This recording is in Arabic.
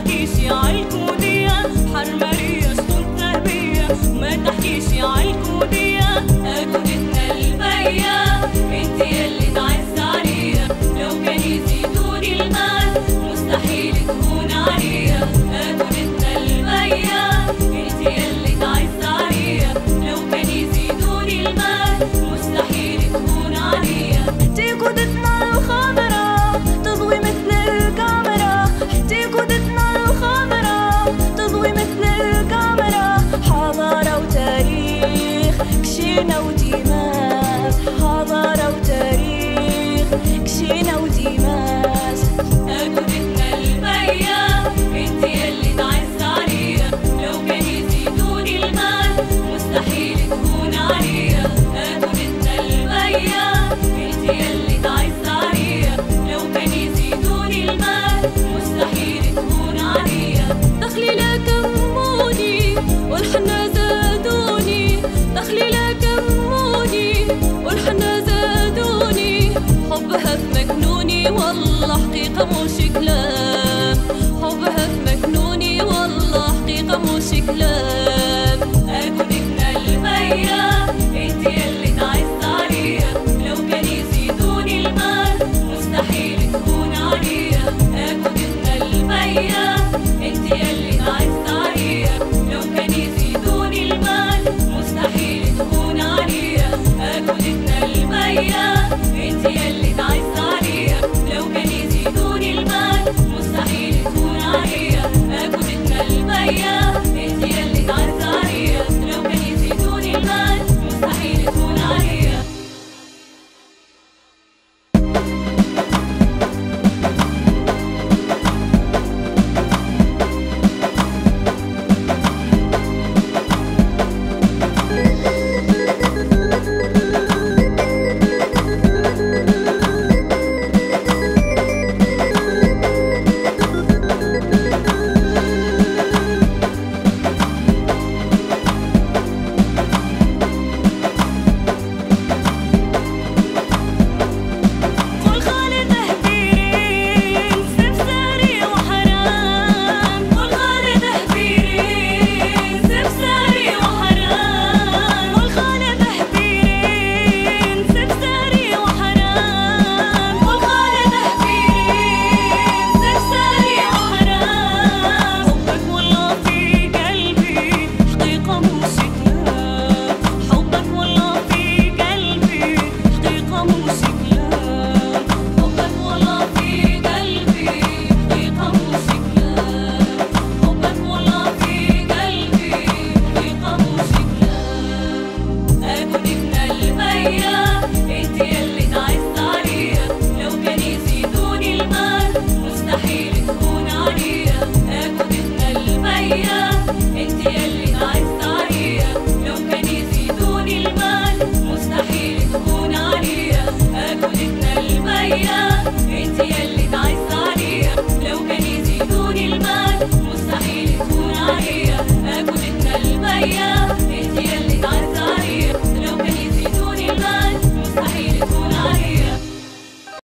تحكيش عالكودية، حرمرية شطون ذهبية ما تحكيش عالكودية. أكودتنا البيا انت يلي تعز عليا، لو كان يزيدوني المال مستحيل تكون عليا. أكودتنا البيا انت يلي تعز عليا، لو كان يزيدوني المال مستحيل تكون عليا. تيكودتنا الخضرا تضوي مثل الكاميرا، تيكودتنا الخضرا تضوي مثل الكاميرا. حضارة وتاريخ كشينا وديماس، حضارة وتاريخ كشينا وديماس. أكودتنا البيا انت يلي تعز عليا، لو كان يزيدوني المال مستحيل تكون عليا. أكودتنا البيا انت يلي تعز عليا، لو كان يزيدوني المال مستحيل تكون عليا. دخلي لا كموني والحنا زادوني، دخلي لا كموني والحنا زادوني. حبها في مكنوني والله حقيقة مش كلام، حبها في مكنوني والله حقيقة مش كلام. أكودتنا البيا انت يلي تعز عليا، لو كان يزيدوني المال مستحيل تكون عليا. أكودتنا البيا انت يلي تعز عليا، لو كان يزيدوني المال مستحيل تكون عليا. أكودتنا البيا انت يلي تعز عليا، لو كان يزيدوني المال مستحيل تكون عليا. أكودتنا البيا انت يلي تعز عليا، لو كان يزيدوني المال مستحيل تكون عليا. انت يلي تعز عليا، لو كان يزيدوني المال مستحيل تكون عليا.